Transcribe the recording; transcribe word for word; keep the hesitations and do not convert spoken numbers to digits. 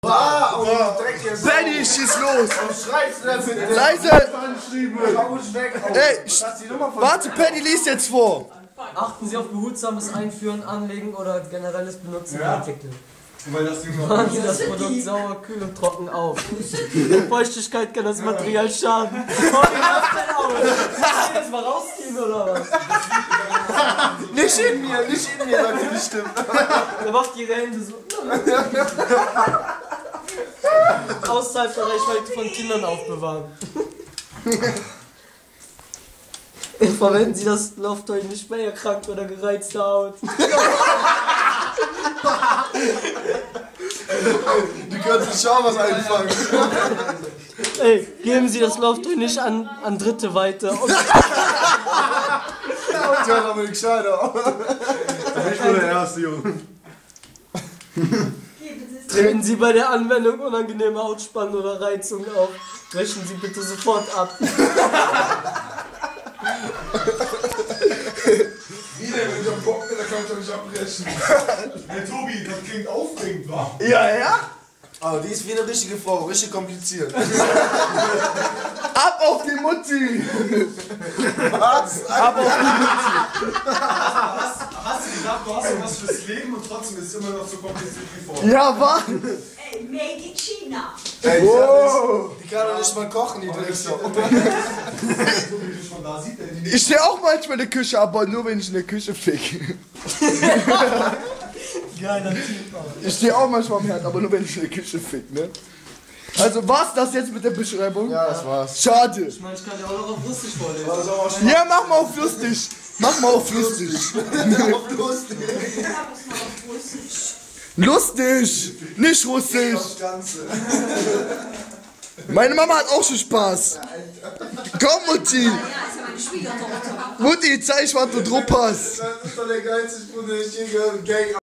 Ah, oh, Dreck jetzt. Benny, schieß los! Was schreibst du denn bitte? Leise! Hau mich weg. Ey, warte, Penny liest jetzt vor. Achten Sie auf behutsames Einführen, Anlegen oder generelles Benutzen der Artikel. Weil das Fahren Sie das Produkt sauer, kühl und trocken auf. Durch Feuchtigkeit kann das Material schaden. Oh, wie macht's denn aus? Soll ich jetzt mal rausziehen oder was? Nicht in mir, nicht in mir, sagt die Stimme. Der macht ihre Hände so. Außerhalb der Reichweite von Kindern aufbewahren. Verwenden Sie das Lauftoy nicht bei erkrankter oder gereizter Haut. Du kannst nicht schauen, was einfangen. Ey, geben Sie das Lauftoy nicht an, an Dritte weiter. Und Ja, aber nicht gescheiter. Ich bin der Erste, Junge. treten Sie bei der Anwendung unangenehme Hautspannen oder Reizung auf. Brechen Sie bitte sofort ab. Wie denn, wenn ich am Bock bin, dann kann ich doch nicht abbrechen. Hey Tobi, das klingt aufregend, wa? Ja, ja? Aber die ist wie eine richtige Frau, richtig kompliziert. Ab auf die Mutti! Was? Ab auf die Mutti! Hast du gedacht, du hast irgendwas fürs Leben und trotzdem ist es immer noch so kompliziert wie vorher? Ja, was? Ey, made in China. Ey, die, wow. nicht, die kann doch nicht mal kochen, die Drecksau. So wie du schon da siehst, ey, die Ich stehe auch manchmal in der Küche, aber nur wenn ich in der Küche fick. Geiler Typ auch. Ich stehe auch manchmal am Herd, aber nur wenn ich in der Küche fick, ne? Also war's das jetzt mit der Beschreibung? Ja, das war's. Schade. Ich meine, ich kann ja auch noch auf lustig vorlesen. War das auch schon Ja, mach mal auf lustig. Mach mal auf lustig. auf lustig? Lustig, nicht russisch. Das Ganze. Meine Mama hat auch schon Spaß. Komm, Mutti. Ja, ist ja meine Schwiegertochter. Mutti, zeig, was du drauf hast. Das ist doch der geilste Spruch, den ich je gehört habe.